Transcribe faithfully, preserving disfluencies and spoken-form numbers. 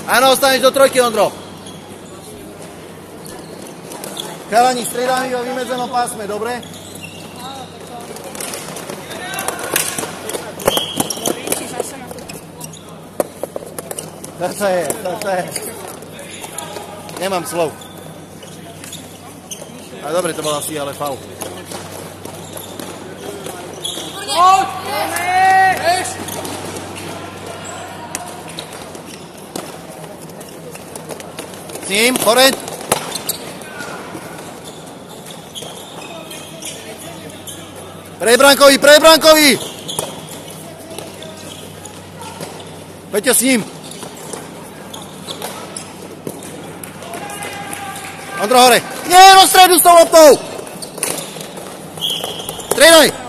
Áno, ostaneš do trojky, Ondro. Chalani, striedáme vo vymedzenom pásme, dobre? Toto je, toto je. Nemám slov. A dobre, to bol asi ale faul. S ním, Forent. Prej Brankovi, prej Brankovi! Peťo s ním. Ondro hore. Nie, do stredu s tou loptou! Striedaj!